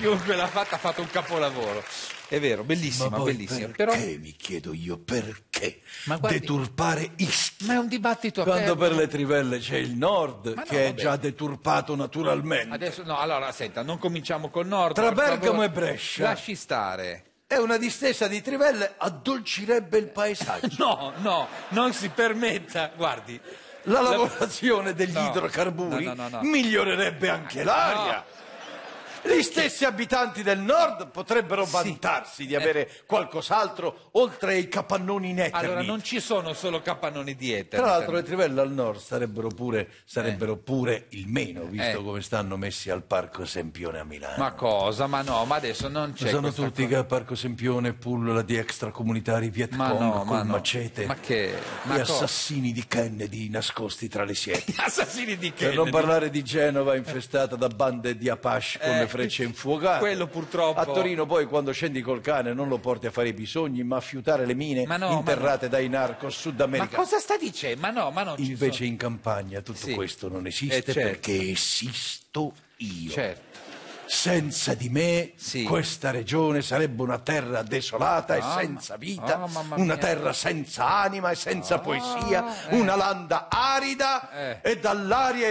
chiunque l'ha fatta ha fatto un capolavoro. È vero, bellissima, Ma poi bellissima. perché, Però, mi chiedo io, perché Ma guardi- deturpare Ischia? ma è un dibattito Quando aperto. per le trivelle c'è il nord, Ma no, che è vabbè. già deturpato naturalmente. Adesso no, allora senta, non cominciamo col nord. Tra per Bergamo favore. e Brescia. Lasci stare. E una distesa di trivelle addolcirebbe il paesaggio. No, no, non si permetta, guardi. La lavorazione degli No. idrocarburi No. migliorerebbe anche l'aria. Gli stessi abitanti del nord potrebbero vantarsi di avere qualcos'altro oltre ai capannoni in Eternit. Allora, non ci sono solo capannoni di Eternit. Tra l'altro le trivelle al nord sarebbero pure il meno, visto come stanno messi al Parco Sempione a Milano. Ma cosa? Ma no, ma adesso non c'è. Sono questa tutti che a Parco Sempione pullula di extracomunitari Viet Ma Cong no, col ma no. macete Ma che? Ma e cosa? assassini di Kennedy nascosti tra le siepi. Assassini di Per Kennedy. non parlare di Genova infestata da bande di Apache con le frecce infuocate. quello purtroppo. A Torino poi quando scendi col cane non lo porti a fare i bisogni ma a fiutare le mine Ma no, interrate dai narcos Sud Ma America. cosa sta dicendo? Ma no, ma non ci Invece sono. in campagna tutto Sì. questo non esiste certo. perché esisto io. Certo. Senza di me Sì. questa regione sarebbe una terra desolata e senza vita, mamma una mia. terra senza anima e senza poesia, una landa arida e dall'aria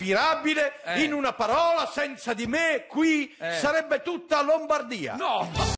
irrespirabile, in una parola senza di me qui sarebbe tutta Lombardia. No!